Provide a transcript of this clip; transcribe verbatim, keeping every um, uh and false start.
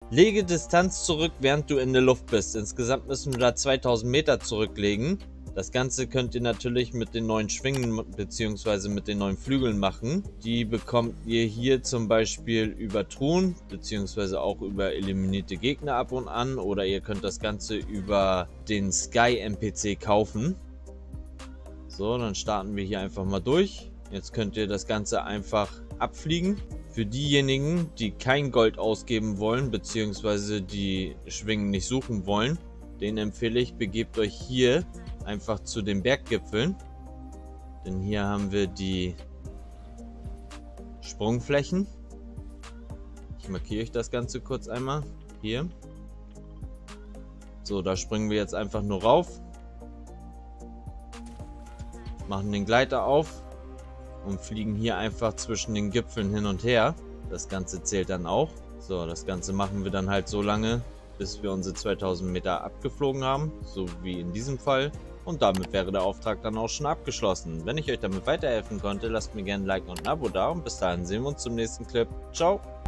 Lege Distanz zurück, während du in der Luft bist. Insgesamt müssen wir da zweitausend Meter zurücklegen. Das Ganze könnt ihr natürlich mit den neuen Schwingen bzw. mit den neuen Flügeln machen. Die bekommt ihr hier zum Beispiel über Truhen bzw. auch über eliminierte Gegner ab und an. Oder ihr könnt das Ganze über den Sky N P C kaufen. So, dann starten wir hier einfach mal durch. Jetzt könnt ihr das Ganze einfach abfliegen. Für diejenigen, die kein Gold ausgeben wollen bzw. die Schwingen nicht suchen wollen, den empfehle ich, begebt euch hier einfach zu den Berggipfeln, denn hier haben wir die Sprungflächen. Ich markiere euch das Ganze kurz einmal hier. So, da springen wir jetzt einfach nur rauf, machen den Gleiter auf und fliegen hier einfach zwischen den Gipfeln hin und her. Das Ganze zählt dann auch. So, das Ganze machen wir dann halt so lange, bis wir unsere zweitausend Meter abgeflogen haben, so wie in diesem Fall. Und damit wäre der Auftrag dann auch schon abgeschlossen. Wenn ich euch damit weiterhelfen konnte, lasst mir gerne ein Like und ein Abo da und bis dahin sehen wir uns zum nächsten Clip. Ciao!